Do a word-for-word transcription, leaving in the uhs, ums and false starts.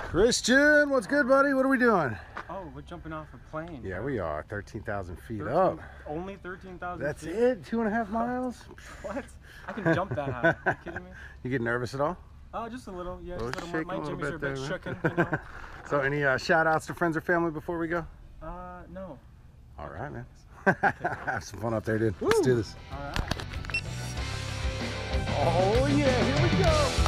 Christian, what's good, buddy? What are we doing? Oh, we're jumping off a plane. Yeah, we are. thirteen thousand feet thirteen, up. Only thirteen thousand That's feet? it? Two and a half miles? What? I can jump that high. Are you kidding me? You get nervous at all? Oh, just a little. Yeah, A just a little little more. shaking, My a little jimmies are a bit bit there, shooken, you know? So any uh, shout outs to friends or family before we go? Uh, no. All right, man. Have some fun up there, dude. Woo. Let's do this. All right. Oh, yeah, here we go.